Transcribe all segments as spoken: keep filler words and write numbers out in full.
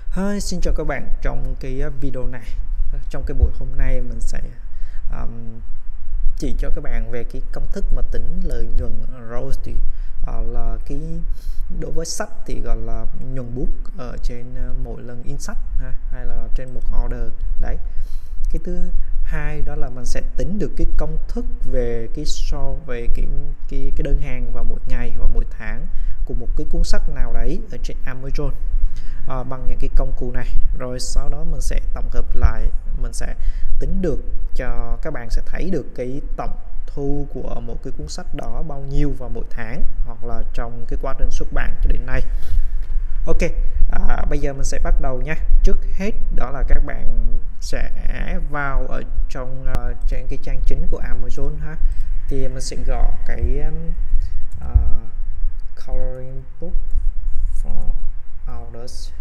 Hi, xin chào các bạn. Trong cái video này, trong cái buổi hôm nay mình sẽ um, chỉ cho các bạn về cái công thức mà tính lợi nhuận râu thì uh, là cái đối với sách thì gọi là nhuận bút ở trên uh, mỗi lần in sách ha, hay là trên một order đấy. Cái thứ hai đó là mình sẽ tính được cái công thức về cái so về cái cái cái đơn hàng vào mỗi ngày và mỗi tháng của một cái cuốn sách nào đấy ở trên Amazon. À, bằng những cái công cụ này, rồi sau đó mình sẽ tổng hợp lại, mình sẽ tính được cho các bạn sẽ thấy được cái tổng thu của một cái cuốn sách đó bao nhiêu vào mỗi tháng hoặc là trong cái quá trình xuất bản cho đến nay. Ok, à, bây giờ mình sẽ bắt đầu nha. Trước hết đó là các bạn sẽ vào ở trong uh, trên cái trang chính của Amazon ha, thì mình sẽ gõ cái uh, coloring book for orders.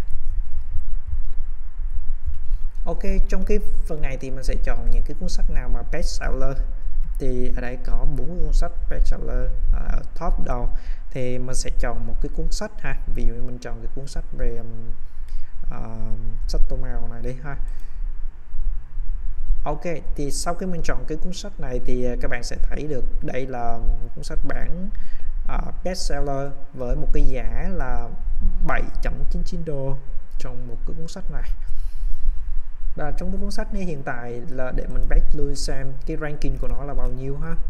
Ok, trong cái phần này thì mình sẽ chọn những cái cuốn sách nào mà best seller. Thì ở đây có bốn cuốn sách best seller ở top đầu, thì mình sẽ chọn một cái cuốn sách ha. Ví dụ như mình chọn cái cuốn sách về um, uh, sách tô màu này đi ha. Ok, thì sau khi mình chọn cái cuốn sách này thì các bạn sẽ thấy được đây là cuốn sách bản uh, best seller với một cái giá là bảy chấm chín chín đô trong một cái cuốn sách này. Và trong cái cuốn sách này hiện tại là để mình back lui xem cái ranking của nó là bao nhiêu ha.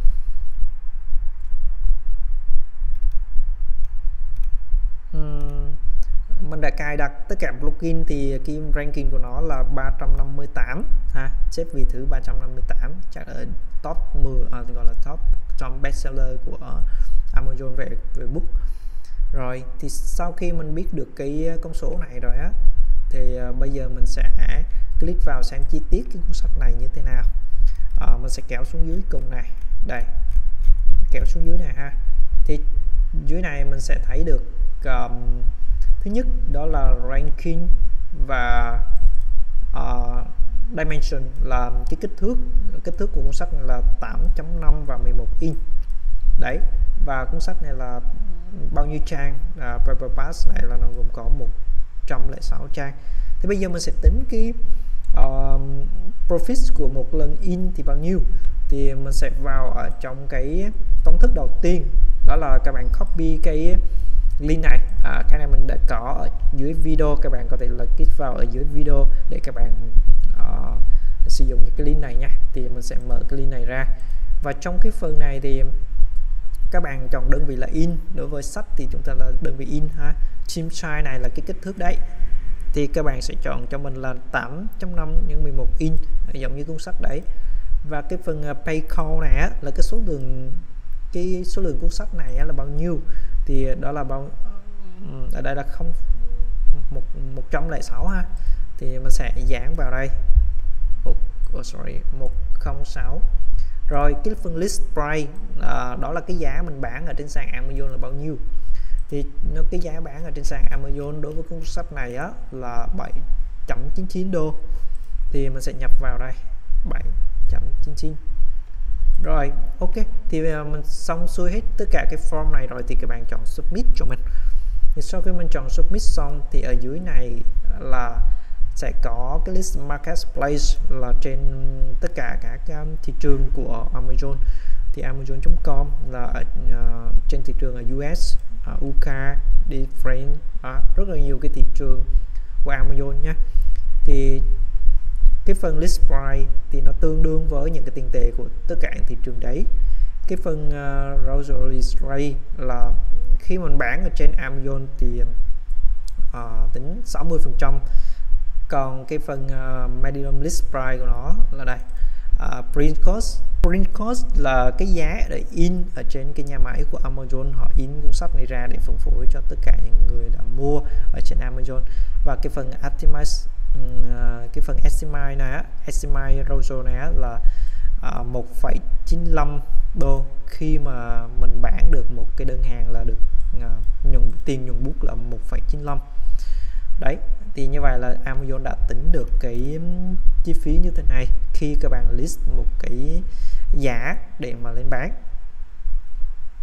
Uhm, mình đã cài đặt tất cả plugin thì cái ranking của nó là ba trăm năm mươi tám ha, xếp vị thứ ba trăm năm mươi tám, chắc ở top mười, à, gọi là top trong bestseller của Amazon về về book. Rồi thì sau khi mình biết được cái con số này rồi á, thì uh, bây giờ mình sẽ click vào xem chi tiết cái cuốn sách này như thế nào. Uh, mình sẽ kéo xuống dưới cùng này, đây, kéo xuống dưới này ha. Thì dưới này mình sẽ thấy được um, thứ nhất đó là ranking và uh, dimension là cái kích thước kích thước của cuốn sách là tám chấm năm và mười một inch đấy, và cuốn sách này là bao nhiêu trang. uh, Paperback này là nó gồm có một trăm lẻ sáu trang. Thì bây giờ mình sẽ tính cái uh, profit của một lần in thì bao nhiêu. Thì mình sẽ vào ở trong cái công thức đầu tiên, đó là các bạn copy cái link này. À, cái này mình đã có ở dưới video, các bạn có thể là click vào ở dưới video để các bạn uh, sử dụng những cái link này nha. Thì mình sẽ mở cái link này ra, và trong cái phần này thì các bạn chọn đơn vị là in. Đối với sách thì chúng ta là đơn vị in ha. Team size này là cái kích thước đấy, thì các bạn sẽ chọn cho mình là tám chấm năm nhân mười một inch giống như cuốn sách đấy. Và cái phần pay call này á, là cái số lượng cái số lượng cuốn sách này á, là bao nhiêu, thì đó là bao ở đây là không một một trăm lẻ sáu ha, thì mình sẽ dán vào đây. Oh, oh, sorry một không sáu. Rồi cái phần list price, à, đó là cái giá mình bán ở trên sàn Amazon là bao nhiêu. Thì nó cái giá bán ở trên sàn Amazon đối với cuốn sách này á là bảy chấm chín chín đô, thì mình sẽ nhập vào đây bảy chấm chín chín. Rồi ok, thì mình xong xuôi hết tất cả cái form này rồi thì các bạn chọn submit cho mình. Thì sau khi mình chọn submit xong thì ở dưới này là sẽ có cái list marketplace là trên tất cả các thị trường của Amazon. Thì amazon chấm com là ở, uh, trên thị trường ở u ét, uh, u ca, different, uh, rất là nhiều cái thị trường của Amazon nhé. Thì cái phần list price thì nó tương đương với những cái tiền tệ của tất cả những thị trường đấy. Cái phần uh, browser list rate là khi mình bán ở trên Amazon thì uh, tính sáu mươi phần trăm, còn cái phần uh, medium list price của nó là đây, uh, print cost. Print cost là cái giá để in ở trên cái nhà máy của Amazon, họ in cuốn sách này ra để phân phối cho tất cả những người đã mua ở trên Amazon. Và cái phần optimize, uh, cái phần estimate này, estimate ratio này là uh, một phẩy chín lăm đô khi mà mình bán được một cái đơn hàng là được uh, nhận tiền nhuận bút là một phẩy chín lăm. Đấy, thì như vậy là Amazon đã tính được cái chi phí như thế này khi các bạn list một cái giá để mà lên bán.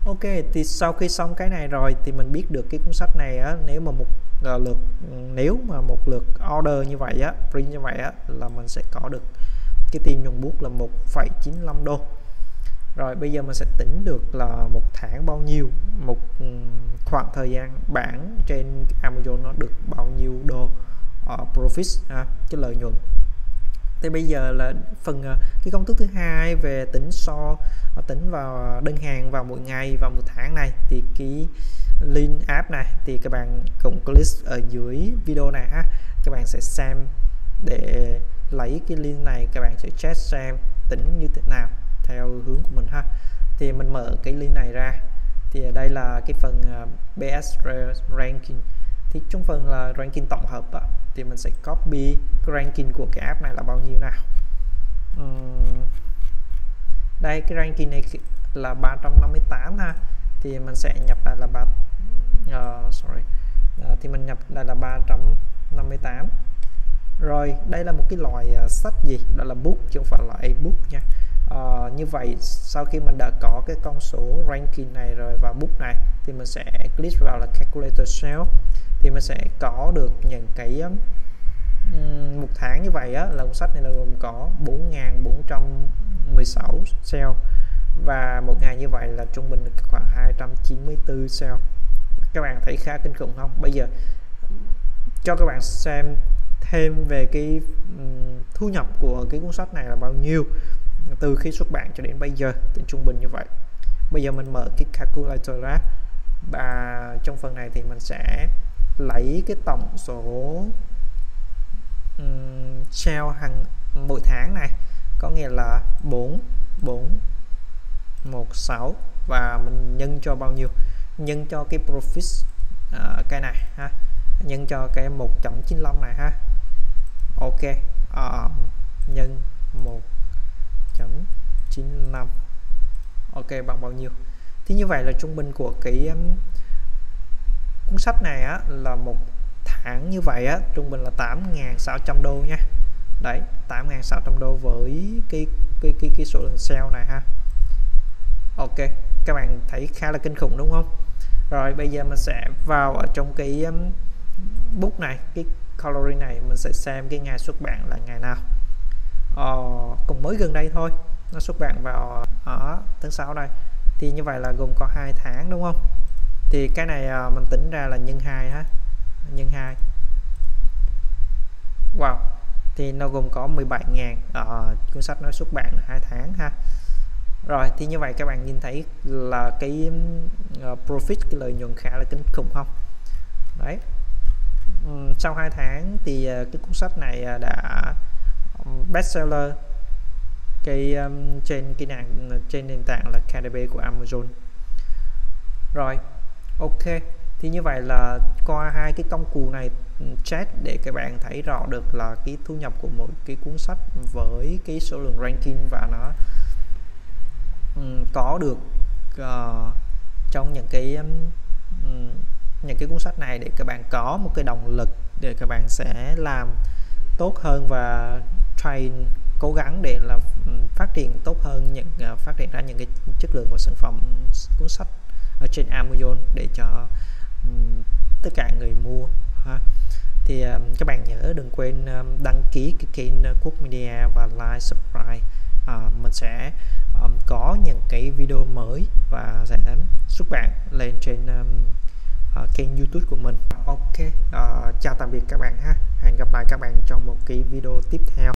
Ok, thì sau khi xong cái này rồi thì mình biết được cái cuốn sách này á, nếu mà một uh, lượt nếu mà một lượt order như vậy á, print như vậy á, là mình sẽ có được cái tiền nhuận bút là một phẩy chín lăm đô. Rồi bây giờ mình sẽ tính được là một tháng bao nhiêu, một khoảng thời gian bán trên Amazon nó được bao nhiêu đô uh, profit, ha, cái lợi nhuận. Thì bây giờ là phần uh, cái công thức thứ hai về tính so uh, tính vào đơn hàng vào mỗi ngày và một tháng này, thì cái link app này thì các bạn cùng click ở dưới video này ha, các bạn sẽ xem để lấy cái link này, các bạn sẽ check xem tính như thế nào theo hướng của mình ha. Thì mình mở cái link này ra, thì ở đây là cái phần uh, bê ét ranking, thì trong phần là ranking tổng hợp đó, thì mình sẽ copy cái ranking của cái app này là bao nhiêu nào. uhm, đây cái ranking này là ba trăm năm mươi tám ha, thì mình sẽ nhập lại là ba uh, sorry uh, thì mình nhập đây là ba trăm năm mươi tám. Rồi đây là một cái loại uh, sách gì, đó là book chứ không phải là ebook nha. Uh, như vậy sau khi mình đã có cái con số ranking này rồi và book này, thì mình sẽ click vào là calculator sale, thì mình sẽ có được những cái um, một tháng như vậy á, là cuốn sách này là gồm có bốn nghìn bốn trăm mười sáu sale, và một ngày như vậy là trung bình khoảng hai trăm chín mươi tư sale. Các bạn thấy khá kinh khủng không? Bây giờ cho các bạn xem thêm về cái um, thu nhập của cái cuốn sách này là bao nhiêu từ khi xuất bản cho đến bây giờ, tính trung bình như vậy. Bây giờ mình mở cái calculator ra, và trong phần này thì mình sẽ lấy cái tổng số um, sale hàng mỗi tháng này, có nghĩa là bốn bốn một sáu, và mình nhân cho bao nhiêu, nhân cho cái profit uh, cái này ha, nhân cho cái một chấm chín lăm này ha. Ok, uh, nhân một chấm chín lăm, ok bằng bao nhiêu. Thì như vậy là trung bình của cái um, cuốn sách này á, là một tháng như vậy á, trung bình là tám nghìn sáu trăm đô nha. Đấy, tám nghìn sáu trăm đô với cái cái cái cái số lượng sale này ha. Ok, các bạn thấy khá là kinh khủng đúng không? Rồi bây giờ mình sẽ vào ở trong cái um, book này, cái coloring này, mình sẽ xem cái ngày xuất bản là ngày nào. Ờ, cũng mới gần đây thôi, nó xuất bản vào ở tháng sáu đây, thì như vậy là gồm có hai tháng đúng không? Thì cái này uh, mình tính ra là nhân hai ha, nhân hai. Wow, thì nó gồm có mười bảy nghìn, uh, cuốn sách nó xuất bản hai tháng ha. Rồi thì như vậy các bạn nhìn thấy là cái uh, profit, cái lợi nhuận khá là kinh khủng không? Đấy. Um, sau hai tháng thì uh, cái cuốn sách này uh, đã um, bestseller cái um, trên cái nền trên nền tảng là ca đê bê của Amazon. Rồi, ok. Thì như vậy là qua hai cái công cụ này chat để các bạn thấy rõ được là cái thu nhập của mỗi cái cuốn sách với cái số lượng ranking, và nó um, có được uh, trong những cái um, những cái cuốn sách này, để các bạn có một cái động lực để các bạn sẽ làm tốt hơn và train cố gắng để là phát triển tốt hơn, những uh, phát triển ra những cái chất lượng của sản phẩm cuốn sách ở trên Amazon để cho um, tất cả người mua ha. Thì um, các bạn nhớ đừng quên um, đăng ký cái kênh uh, Quốc Media và like subscribe. Uh, mình sẽ um, có những cái video mới và sẽ xuất bản lên trên um, uh, kênh YouTube của mình. Ok, uh, chào tạm biệt các bạn ha. Hẹn gặp lại các bạn trong một cái video tiếp theo.